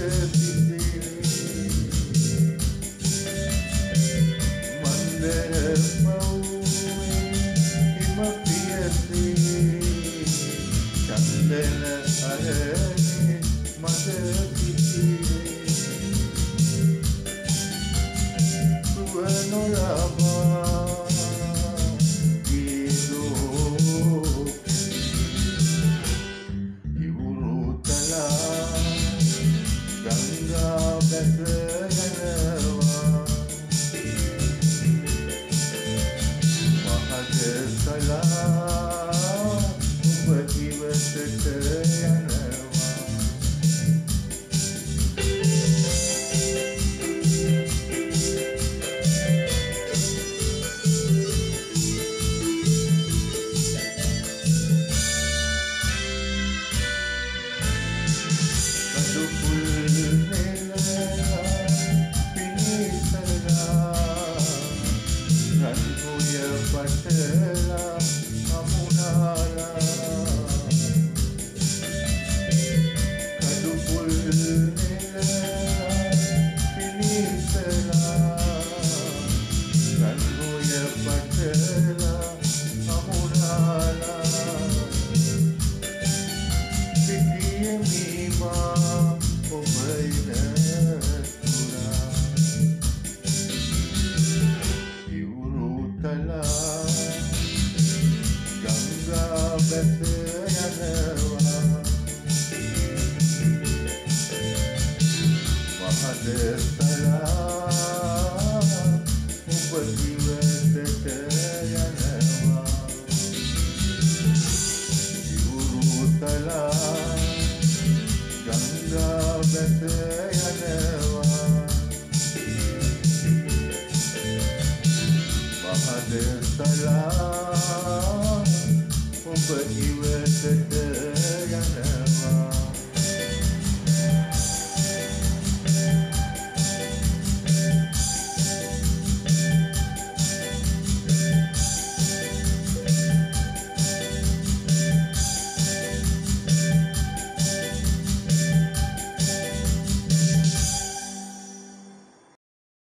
සිසිලේ මන්දර පවුවේ හිම පියසේ චන්දන අරනේ මද සිසිලේ සුව නොලබා Patela amunala kadupul nela pinisela rangoya patela amunala pitiye mima obaina tura iurutala බැස යනවා මහදතලා ඔබ ජීවිතයට යනවා ඉවුරුතලා ගංගා බැස යනවා මහදතලා But you were